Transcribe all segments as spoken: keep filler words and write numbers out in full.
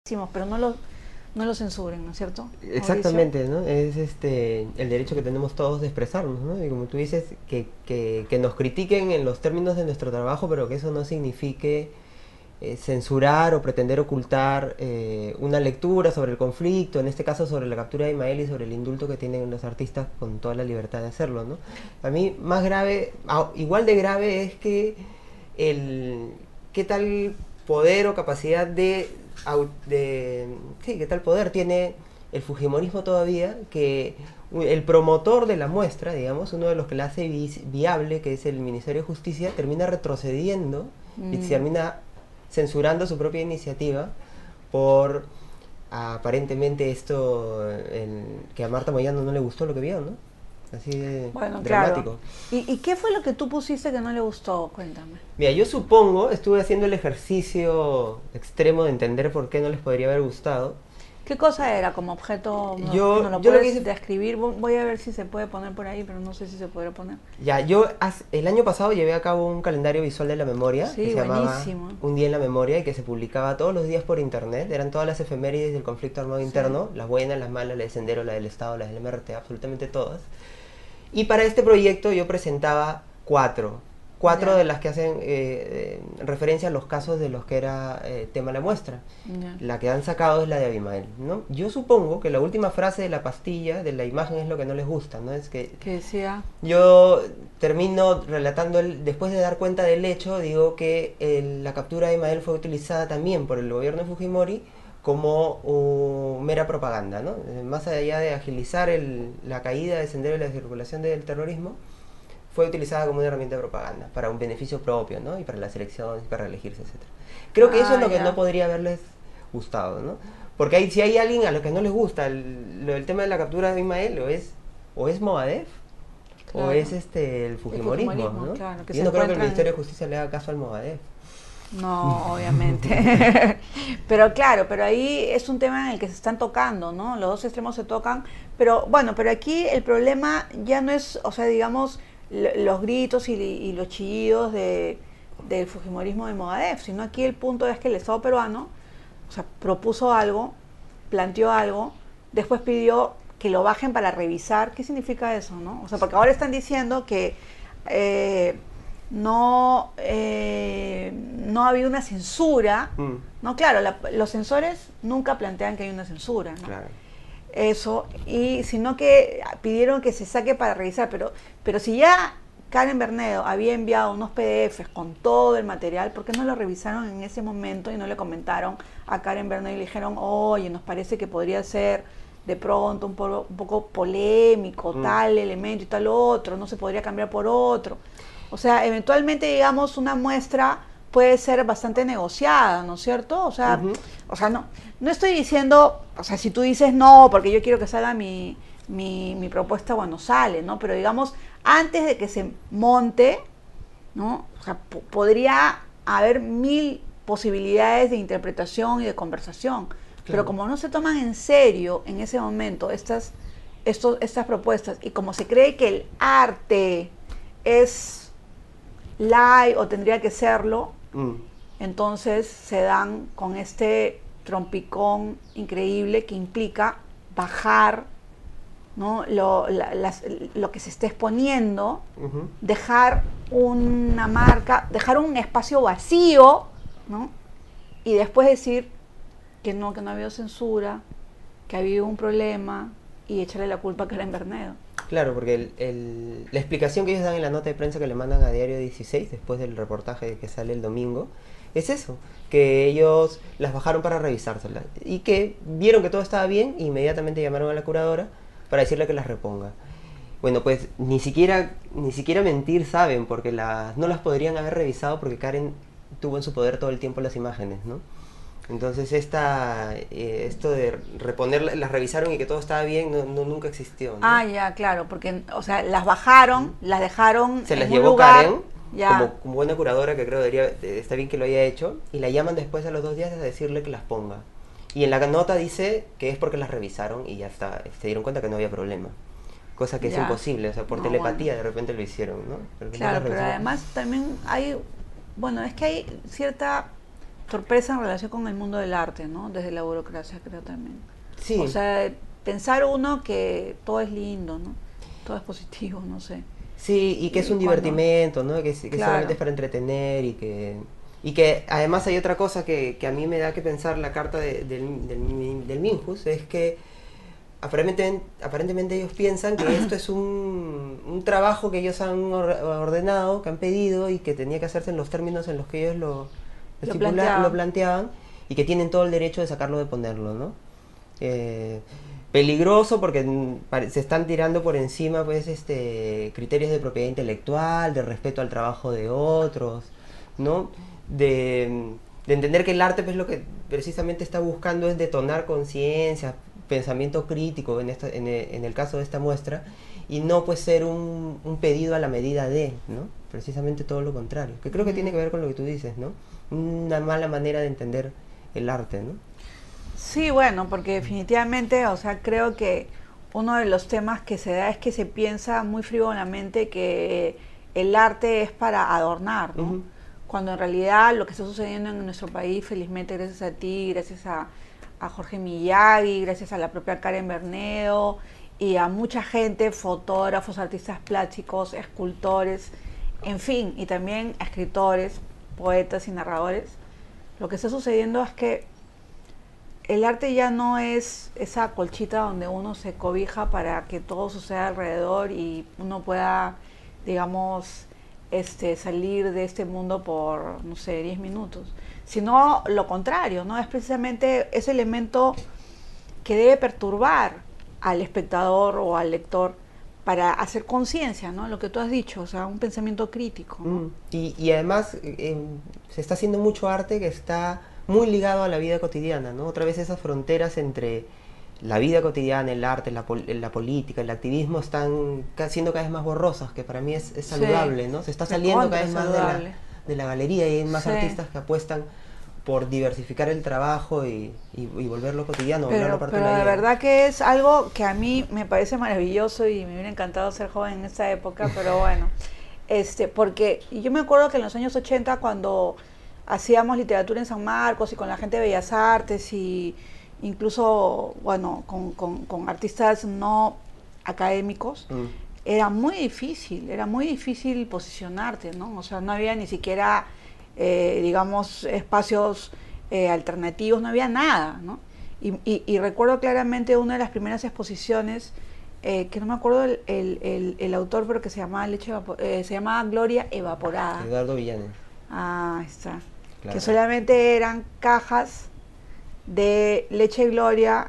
pero no lo, no lo censuren, ¿no es cierto? Exactamente, ¿no? Es este el derecho que tenemos todos de expresarnos, ¿no? Y como tú dices, que, que, que nos critiquen en los términos de nuestro trabajo, pero que eso no signifique eh, censurar o pretender ocultar eh, una lectura sobre el conflicto, en este caso sobre la captura de Ismael y sobre el indulto que tienen los artistas con toda la libertad de hacerlo, ¿no? A mí más grave, igual de grave es que el qué tal poder o capacidad de, de sí, qué tal poder tiene el fujimorismo todavía, que el promotor de la muestra, digamos, uno de los que la hace vi viable, que es el Ministerio de Justicia, termina retrocediendo mm. y termina censurando su propia iniciativa por aparentemente esto el, que a Marta Moyano no le gustó lo que vio, ¿no? Así de bueno, dramático. Claro. ¿Y, ¿Y qué fue lo que tú pusiste que no le gustó? Cuéntame. Mira, yo supongo, estuve haciendo el ejercicio extremo de entender por qué no les podría haber gustado. ¿Qué cosa era como objeto? No, yo, no lo yo puedes lo que hice... describir. Voy a ver si se puede poner por ahí, pero no sé si se podrá poner. Ya, yo el año pasado llevé a cabo un calendario visual de la memoria, sí, que se buenísimo. llamaba Un día en la memoria, y que se publicaba todos los días por internet. Eran todas las efemérides del conflicto armado interno, sí. las buenas, las malas, la de Sendero, la del Estado, las del M R T, absolutamente todas. Y para este proyecto yo presentaba cuatro. Cuatro yeah. de las que hacen eh, eh, referencia a los casos de los que era eh, tema la muestra. Yeah. La que han sacado es la de Abimael, ¿no? Yo supongo que la última frase de la pastilla, de la imagen, es lo que no les gusta, ¿no? Es que... ¿Qué decía? Yo termino relatando, el, después de dar cuenta del hecho, digo que el, la captura de Abimael fue utilizada también por el gobierno de Fujimori como uh, mera propaganda, ¿no? Más allá de agilizar el, la caída de Sendero y la circulación del terrorismo, fue utilizada como una herramienta de propaganda, para un beneficio propio, ¿no? Y para las elecciones, para elegirse, etcétera. Creo ah, que eso es lo que yeah. no podría haberles gustado, ¿no? Porque hay, si hay alguien a lo que no les gusta el, lo, el tema de la captura de Ismael, o es, o es Movadef, claro. o es este el fujimorismo, el fujimorismo ¿no? Claro, que Yo no creo que el Ministerio de Justicia le haga caso al Movadef. No, obviamente. Pero claro, pero ahí es un tema en el que se están tocando, ¿no? Los dos extremos se tocan, pero bueno, pero aquí el problema ya no es, o sea, digamos, los gritos y, y los chillidos de, del fujimorismo de Movadef, sino aquí el punto es que el Estado peruano, o sea, propuso algo, planteó algo, después pidió que lo bajen para revisar. ¿Qué significa eso, no? O sea, porque ahora están diciendo que eh, no, eh, no ha habido una censura, mm. no, claro, la, los censores nunca plantean que hay una censura, ¿no? Claro. Eso, y sino que pidieron que se saque para revisar, pero, pero si ya Karen Bernedo había enviado unos P D Efes con todo el material, ¿por qué no lo revisaron en ese momento y no le comentaron a Karen Bernedo y le dijeron, oye, nos parece que podría ser de pronto un, po un poco polémico mm. tal elemento y tal otro, no se podría cambiar por otro? O sea, eventualmente, digamos, una muestra puede ser bastante negociada, ¿no es cierto? O sea, uh-huh. o sea no, no estoy diciendo, o sea, si tú dices no, porque yo quiero que salga mi, mi, mi propuesta, bueno, sale, ¿no? Pero digamos, antes de que se monte, ¿no? O sea, podría haber mil posibilidades de interpretación y de conversación, claro. pero como no se toman en serio en ese momento estas, estos, estas propuestas, y como se cree que el arte es live o tendría que serlo, Mm. entonces se dan con este trompicón increíble que implica bajar, ¿no? lo, la, las, lo que se está exponiendo, uh-huh. dejar una marca, dejar un espacio vacío, ¿no? Y después decir que no, que no ha habido censura, que ha habido un problema, y echarle la culpa a Karen Bernedo. Claro, porque el, el, la explicación que ellos dan en la nota de prensa que le mandan a Diario dieciséis, después del reportaje que sale el domingo, es eso, que ellos las bajaron para revisárselas y que vieron que todo estaba bien e inmediatamente llamaron a la curadora para decirle que las reponga. Bueno, pues ni siquiera, ni siquiera mentir saben, porque las, no las podrían haber revisado porque Karen tuvo en su poder todo el tiempo las imágenes, ¿no? Entonces esta, eh, esto de reponer, las revisaron y que todo estaba bien, no, no, nunca existió, ¿no? Ah, ya, claro, porque, o sea, las bajaron, ¿Mm? las dejaron Se en las un llevó lugar, Karen, ya. Como, como buena curadora, que creo debería, está bien que lo haya hecho, y la llaman después a los dos días a decirle que las ponga. Y en la nota dice que es porque las revisaron y ya está, se dieron cuenta que no había problema. Cosa que ya. es imposible, o sea, por no, telepatía bueno. de repente lo hicieron, ¿no? Pero claro, no pero además también hay, bueno, es que hay cierta torpeza en relación con el mundo del arte, ¿no? Desde la burocracia, creo también. Sí. O sea, pensar uno que todo es lindo, ¿no? Todo es positivo, no sé. Sí, y que es un cuando- divertimento, ¿no? Que, que Claro. solamente es para entretener y que... Y que además hay otra cosa que, que a mí me da que pensar la carta de- del, del, del Minjus, es que aparentemente, aparentemente ellos piensan que esto es un, un trabajo que ellos han or- ordenado, que han pedido y que tenía que hacerse en los términos en los que ellos lo, Lo estipula- planteaban. lo planteaban y que tienen todo el derecho de sacarlo, de ponerlo, ¿no? Eh, peligroso porque mm, pare- se están tirando por encima pues este criterios de propiedad intelectual, de respeto al trabajo de otros, ¿no? De, mm, de entender que el arte pues lo que precisamente está buscando es detonar conciencia, pensamiento crítico en, esta, en, e- en el caso de esta muestra, y no pues ser un, un pedido a la medida de, ¿no? Precisamente todo lo contrario, que creo que tiene que ver con lo que tú dices, ¿no? Una mala manera de entender el arte, ¿no? Sí, bueno, porque definitivamente, o sea, creo que uno de los temas que se da es que se piensa muy frívolamente que el arte es para adornar, ¿no? Ujú. Cuando en realidad lo que está sucediendo en nuestro país, felizmente gracias a ti, gracias a, a Jorge Miyagi, gracias a la propia Karen Berneo y a mucha gente, fotógrafos, artistas plásticos, escultores, en fin, y también escritores, poetas y narradores, lo que está sucediendo es que el arte ya no es esa colchita donde uno se cobija para que todo suceda alrededor y uno pueda, digamos, este, salir de este mundo por, no sé, diez minutos. Sino lo contrario, ¿no? Es precisamente ese elemento que debe perturbar al espectador o al lector para hacer conciencia, ¿no? Lo que tú has dicho, o sea, un pensamiento crítico, ¿no? Mm, Y, y además eh, eh, se está haciendo mucho arte que está muy ligado a la vida cotidiana, ¿no? Otra vez esas fronteras entre la vida cotidiana, el arte, la, pol- la política, el activismo están ca- siendo cada vez más borrosas, que para mí es, es Sí, saludable, ¿no? Se está saliendo cada recontra vez más de la, saludable. de la galería y hay más Sí. artistas que apuestan por diversificar el trabajo y, y- y volverlo cotidiano, volverlo Pero, parte pero de la de vida, ¿no? verdad que es algo que a mí me parece maravilloso y me hubiera encantado ser joven en esa época, pero bueno, este, porque yo me acuerdo que en los años ochenta cuando hacíamos literatura en San Marcos y con la gente de Bellas Artes y incluso, bueno, con, con, con artistas no académicos, Mm, era muy difícil, era muy difícil posicionarte, ¿no? O sea, no había ni siquiera, eh, digamos, espacios eh, alternativos, no había nada, ¿no? Y, y, y recuerdo claramente una de las primeras exposiciones, eh, que no me acuerdo el, el, el, el autor, pero que se llamaba, Leche Evapo- eh, se llamaba Gloria Evaporada. Eduardo Villanes, Ah, ahí está. Que claro. solamente eran cajas de leche Gloria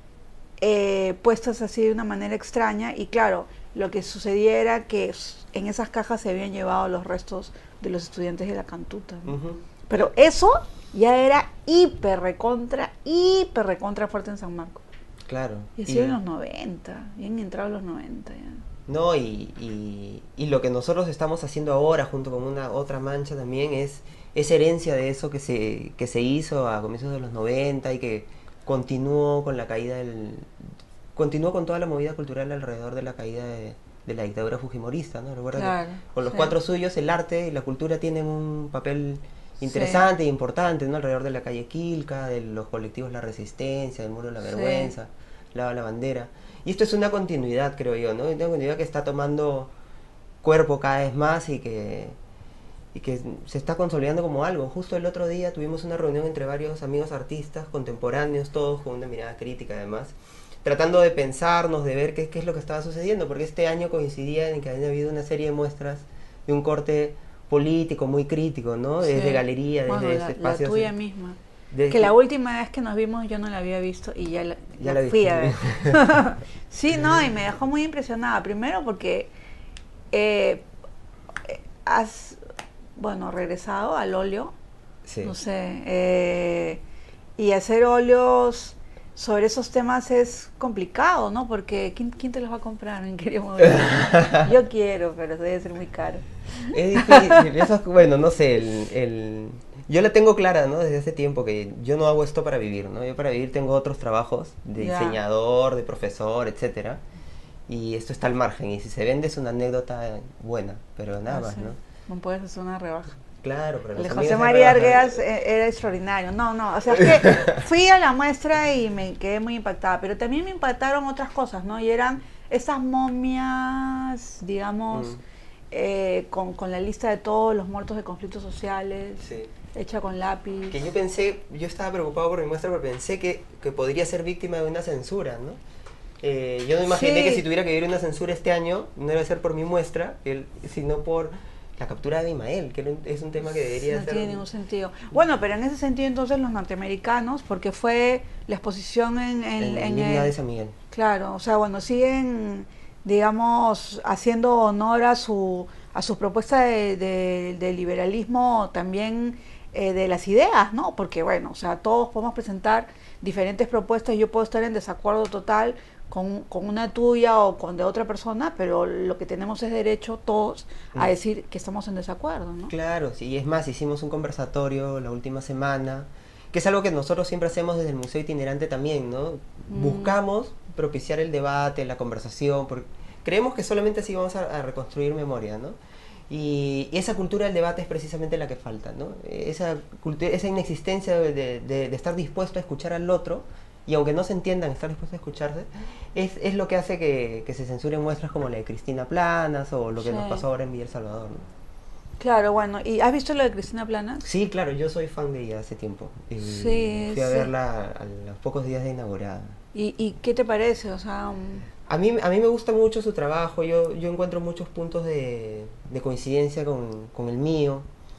eh, puestas así de una manera extraña y claro, lo que sucedía era que s- en esas cajas se habían llevado los restos de los estudiantes de la cantuta, ¿no? Ujú. Pero eso ya era hiper recontra, hiper recontra fuerte en San Marcos. Claro. Y así Y- en los noventa, bien entrado los noventa ya. No, y, y, y lo que nosotros estamos haciendo ahora, junto con una otra mancha también, es, es herencia de eso que se, que se hizo a comienzos de los noventa y que continuó con la caída del... continuó con toda la movida cultural alrededor de la caída de, de la dictadura fujimorista, ¿no? Recuerda Claro, que con los sí. cuatro suyos el arte y la cultura tienen un papel Sí. interesante e importante, ¿no? Alrededor de la calle Quilca, de los colectivos La Resistencia, del Muro de la Sí. Vergüenza, Lava la Bandera. Y esto es una continuidad, creo yo, ¿no? Una continuidad que está tomando cuerpo cada vez más y que, y que se está consolidando como algo. Justo el otro día tuvimos una reunión entre varios amigos artistas contemporáneos, todos con una mirada crítica además, tratando de pensarnos, de ver qué, qué es lo que estaba sucediendo, porque este año coincidía en que había habido una serie de muestras de un corte político muy crítico, ¿no? Desde Sí. galería, desde Bueno, este la, la espacio. tuya misma. de- Que la última vez que nos vimos yo no la había visto y ya la, Ya la la fui viste. a ver. Sí, no, y me dejó muy impresionada. Primero porque eh, eh, has, bueno, regresado al óleo, Sí. no sé, eh, y hacer óleos sobre esos temas es complicado, ¿no? Porque ¿quién, quién te los va a comprar, mi querido Mauricio? Yo quiero, pero debe ser muy caro. Es difícil, eso es, bueno, no sé, el, el- yo la tengo clara, ¿no? Desde hace tiempo que yo no hago esto para vivir, ¿no? Yo para vivir tengo otros trabajos de Ya. diseñador, de profesor, etcétera. Y esto está al margen, y si se vende es una anécdota buena, pero nada Ah, más, sí. ¿no? No puedes hacer una rebaja. Claro, pero El de los José amigos María de Rebaja- Arguedas eh, era extraordinario. No, no, o sea, es que fui a la muestra y me quedé muy impactada, pero también me impactaron otras cosas, ¿no? Y eran esas momias, digamos, Mm, eh, con, con la lista de todos los muertos de conflictos sociales, sí. hecha con lápiz. Que yo pensé, yo estaba preocupado por mi muestra, pero pensé que, que podría ser víctima de una censura, ¿no? Eh, yo no imaginé que si Sí, tuviera que vivir una censura este año, no iba a ser por mi muestra, el- sino por la captura de Imael, que era un- es un tema que debería no ser... tiene ningún sentido. Bueno, pero en ese sentido entonces los norteamericanos, porque fue la exposición en, en, En el en himno de el... San Miguel. Claro, o sea, bueno, siguen, digamos, haciendo honor a su, a su propuesta de, de- de liberalismo también eh, de las ideas, ¿no? Porque, bueno, o sea, todos podemos presentar diferentes propuestas y yo puedo estar en desacuerdo total con, con una tuya o con de otra persona, pero lo que tenemos es derecho todos a Mm. decir que estamos en desacuerdo, ¿no? Claro, sí, es más, hicimos un conversatorio la última semana, que es algo que nosotros siempre hacemos desde el Museo Itinerante también, ¿no? Mm, Buscamos propiciar el debate, la conversación, porque creemos que solamente así vamos a, a reconstruir memoria, ¿no? Y esa cultura del debate es precisamente la que falta, ¿no? Esa, cultu- esa inexistencia de, de- de- de estar dispuesto a escuchar al otro, y aunque no se entiendan, estar dispuesto a escucharse, es, es lo que hace que, que se censuren muestras como la de Cristina Planas o lo que sí. nos pasó ahora en Villa El Salvador, ¿no? Claro, bueno, ¿y has visto lo de Cristina Planas? Sí, claro, yo soy fan de ella hace tiempo. Y Sí, fui a sí. verla a los pocos días de inaugurada. ¿Y, y qué te parece? O sea, mm, A mí, a mí me gusta mucho su trabajo, yo, yo encuentro muchos puntos de, de coincidencia con, con el mío.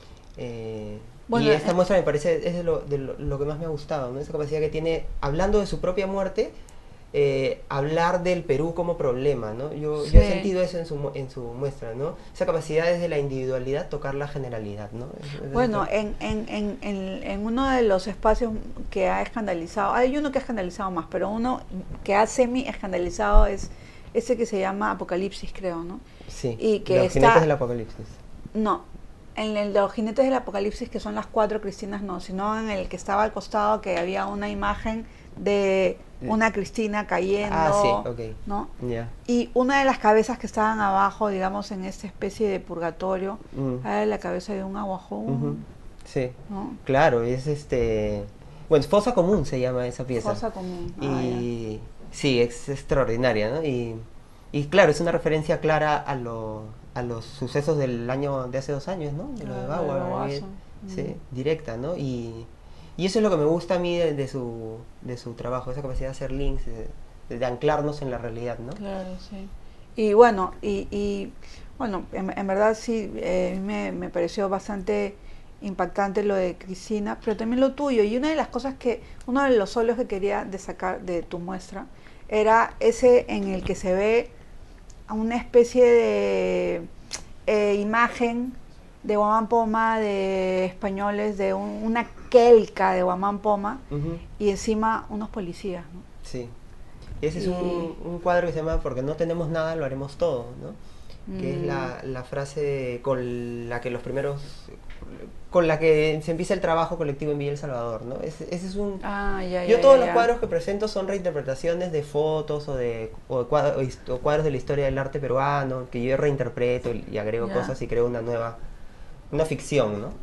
eh, y bueno, esta eh, muestra me parece es de lo, de lo, lo que más me ha gustado, ¿no? Esa capacidad que tiene, hablando de su propia muerte, eh, hablar del Perú como problema, ¿no? Yo, yo he sí. sentido eso en su, mu- en su muestra, ¿no? Esa capacidad desde la individualidad tocar la generalidad, ¿no? Es- es Bueno, esto- en, en, en, en, en uno de los espacios que ha escandalizado, hay uno que ha escandalizado más, pero uno que ha semi escandalizado es ese que se llama Apocalipsis, creo, ¿no? Sí, Y que los jinetes del está, apocalipsis. no, en el de los jinetes del Apocalipsis, que son las cuatro Cristinas, no, sino en el que estaba al costado, que había una imagen de una Cristina Ah, sí, cayendo, ok. ¿no? Ya. Y una de las cabezas que estaban abajo, digamos, en esta especie de purgatorio, Mm, era la cabeza de un ujú, aguajón, sí, ¿no? claro, es este... Bueno, Fosa Común se llama esa pieza. Fosa común. Ah, ya. Y sí, es extraordinaria, ¿no? Y, y claro, es una referencia clara a, lo, a los sucesos del año de hace dos años, ¿no? De lo de Claro, Bagua, de eh, Baguazo. sí, Mm. directa, ¿no? Y, y eso es lo que me gusta a mí de, de su, de su trabajo, esa capacidad de hacer links, de, de anclarnos en la realidad, ¿no? Claro, sí. Y bueno, y, y bueno, en, en verdad sí, eh, me, me pareció bastante impactante lo de Cristina, pero también lo tuyo. Y una de las cosas que, uno de los solos que quería destacar de tu muestra era ese en el que se ve a una especie de eh, imagen de Guamán Poma, de españoles, de un- una quelca de Guamán Poma, Ujú, y encima unos policías, ¿no? sí. Ese es Y, un, un cuadro que se llama Porque no tenemos nada, lo haremos todo, ¿no? Que es mm, la, la frase con la que los primeros, con la que se empieza el trabajo colectivo en Villa El Salvador, ¿no? Ese, ese es un... ah, ya, Yo ya, todos ya, los ya. cuadros que presento son reinterpretaciones de fotos o de o de cuadros, o his- o cuadros de la historia del arte peruano, que yo reinterpreto y, y agrego Ya. cosas y creo una nueva, una ficción, ¿no?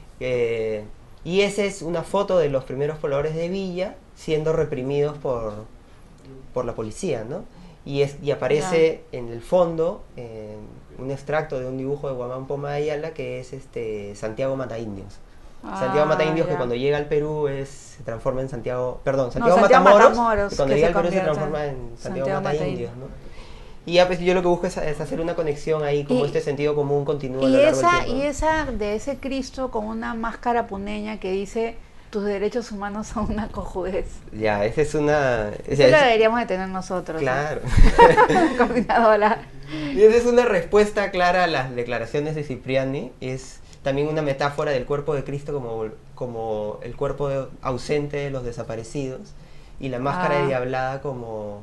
Eh, y esa es una foto de los primeros pobladores de Villa siendo reprimidos por, por la policía, ¿no? Y, es, y aparece en el fondo eh, un extracto de un dibujo de Guamán Poma Ayala que es este Santiago Mataindios. Santiago Ah, Mataindios que ya. cuando llega al Perú es, se transforma en Santiago, perdón, No, Santiago, Santiago Matamoros, Matamoros, y cuando que llega se al Perú se convierte transforma en en Santiago, Santiago Mataindios, Mataindios. ¿no? Y ya pues yo lo que busco es, es hacer una conexión ahí, como Y, este sentido común continúa a y lo largo del esa, tiempo, y ¿no? esa de ese Cristo con una máscara puneña que dice tus derechos humanos son una cojudez. Ya, esa es una... o Eso sea, lo es- deberíamos de tener nosotros, ¿no? claro. Coordinadora. Y esa es una respuesta clara a las declaraciones de Cipriani. Es también una metáfora del cuerpo de Cristo como, como el cuerpo de- ausente de los desaparecidos y la máscara de Ah, Diablada como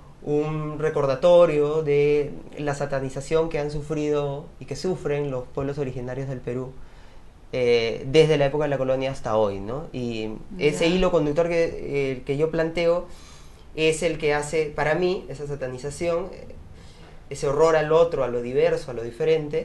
un recordatorio de la satanización que han sufrido y que sufren los pueblos originarios del Perú eh, desde la época de la colonia hasta hoy, ¿no? Y ese ya. hilo conductor que, eh, que yo planteo es el que hace, para mí, esa satanización, eh, ese horror al otro, a lo diverso, a lo diferente,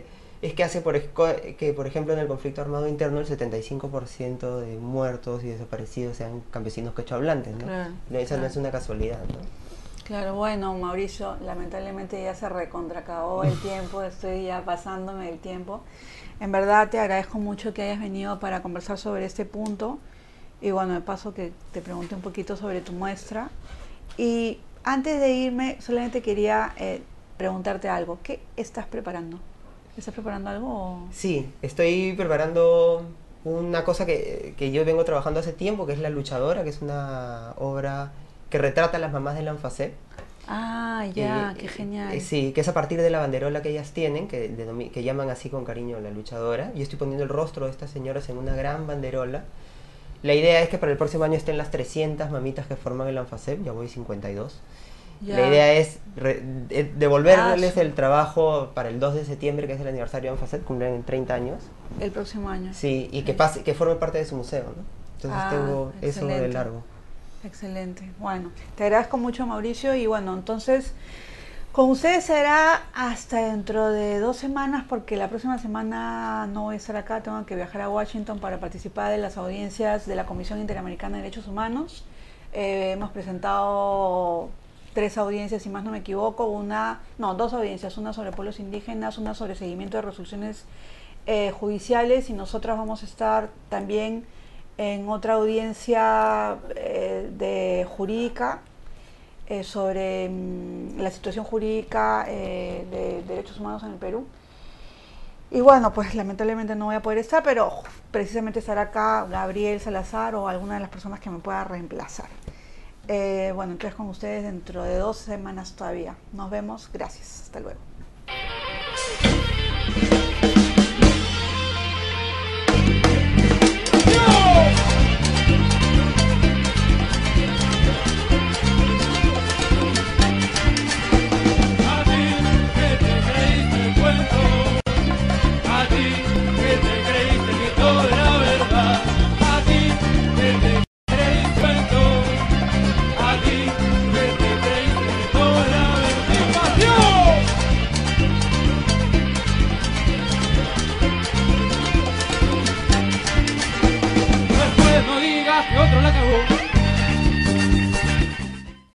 es que hace por, esco- que, por ejemplo, en el conflicto armado interno el setenta y cinco por ciento de muertos y desaparecidos sean campesinos quechohablantes, ¿no? Claro, No, Esa no claro. es una casualidad, ¿no? Claro, bueno, Mauricio, lamentablemente ya se recontracabó el tiempo, estoy ya pasándome el tiempo. En verdad te agradezco mucho que hayas venido para conversar sobre este punto. Y bueno, de paso que te pregunté un poquito sobre tu muestra. Y antes de irme, solamente quería eh, preguntarte algo. ¿Qué estás preparando? ¿Estás preparando algo? O... Sí, estoy preparando una cosa que, que yo vengo trabajando hace tiempo, que es La Luchadora, que es una obra que retrata a las mamás del Anfacet. Ah, ya, qué Eh, eh, genial. sí, que es a partir de la banderola que ellas tienen, que, denomi- que llaman así con cariño La Luchadora. Yo estoy poniendo el rostro de estas señoras en una gran banderola. La idea es que para el próximo año estén las trescientas mamitas que forman el Anfacet, ya voy cincuenta y dos. La Ya. idea es re- de- Ah, devolverles su- el trabajo para el dos de septiembre, que es el aniversario de Anfacet, cumplen treinta años. el próximo año. Sí, y que Ok. pase, que forme parte de su museo, ¿no? Entonces Ah, tengo eso de excelente. largo. Excelente. Bueno, te agradezco mucho, Mauricio. Y bueno, entonces, con ustedes será hasta dentro de dos semanas, porque la próxima semana no voy a estar acá. Tengo que viajar a Washington para participar de las audiencias de la Comisión Interamericana de Derechos Humanos. Eh, hemos presentado tres audiencias, si más no me equivoco. Una, no, dos audiencias. Una sobre pueblos indígenas, una sobre seguimiento de resoluciones eh, judiciales. Y nosotras vamos a estar también en otra audiencia eh, de jurídica eh, sobre mm, la situación jurídica eh, de derechos humanos en el Perú. Y bueno, pues lamentablemente no voy a poder estar, pero precisamente estará acá Gabriel Salazar o alguna de las personas que me pueda reemplazar. Eh, bueno, entonces con ustedes dentro de dos semanas todavía. Nos vemos. Gracias. Hasta luego.